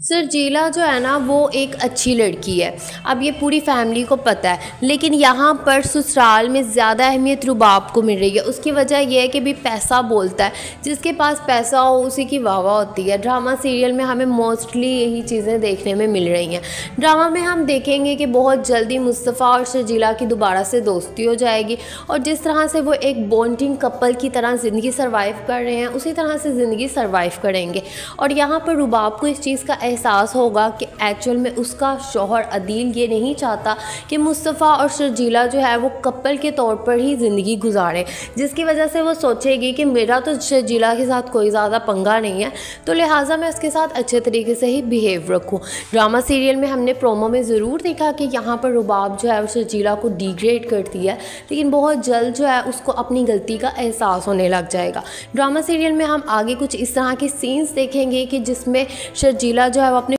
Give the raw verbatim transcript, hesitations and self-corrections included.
शर्जीला जो है ना वो एक अच्छी लड़की है। अब ये पूरी फैमिली को पता है, लेकिन यहाँ पर ससुराल में ज़्यादा अहमियत रुबाब को मिल रही है। उसकी वजह यह है कि भी पैसा बोलता है, जिसके पास पैसा हो उसी की वाह वाह होती है। ड्रामा सीरियल में हमें मोस्टली यही चीज़ें देखने में मिल रही हैं। ड्रामा में हम देखेंगे कि बहुत जल्दी मुस्तफ़ा और शर्जीला की दोबारा से दोस्ती हो जाएगी, और जिस तरह से वो एक बॉन्डिंग कपल की तरह ज़िंदगी सर्वाइव कर रहे हैं उसी तरह से ज़िंदगी सर्वाइव करेंगे। और यहाँ पर रुबाब को इस चीज़ का एहसास होगा कि एक्चुअल में उसका शौहर अदील ये नहीं चाहता कि मुस्तफ़ा और शर्जीला जो है वो कपल के तौर पर ही ज़िंदगी गुजारें, जिसकी वजह से वो सोचेगी कि मेरा तो शर्जीला के साथ कोई ज़्यादा पंगा नहीं है, तो लिहाजा मैं उसके साथ अच्छे तरीके से ही बिहेव रखूँ। ड्रामा सीरियल में हमने प्रोमो में ज़रूर देखा कि यहाँ पर रुबाब जो है वो शर्जीला को डिग्रेड करती है, लेकिन बहुत जल्द जो है उसको अपनी गलती का एहसास होने लग जाएगा। ड्रामा सीरियल में हम आगे कुछ इस तरह के सीन्स देखेंगे कि जिसमें शर्जीला जो है वो अपने